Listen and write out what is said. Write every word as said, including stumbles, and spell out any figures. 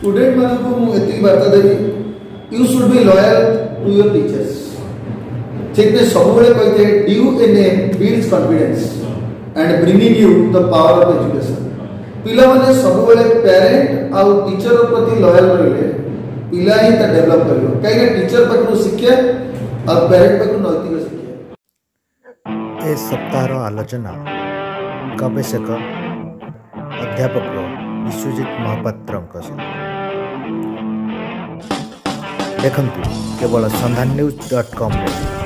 Student मान को मुझे बार्ता देवी you should be loyal to your teachers ठीक है सब कहते due a name builds confidence and bringing you the power of education पिला माने सब पेरेंट आउ टीचर प्रति लॉयल रहिले पिला ही ता डेवलप करियो कहीं टीचर पाखु शिक्षा और पेरेंट पाखु नैतिक शिक्षा। ए सप्ताह आलोचना गवेषक अध्यापक विश्वजीत महापात्र देखंतु केवल संधान न्यूज डॉट कॉम।